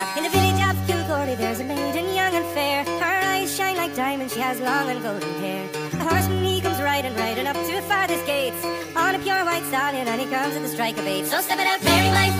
In the village of Kilcorey there's a maiden young and fair. Her eyes shine like diamonds, she has long and golden hair. A horseman he comes riding up to her father's gates, on a pure white stallion, and he comes at the strike of 8. So step it out, bearing life.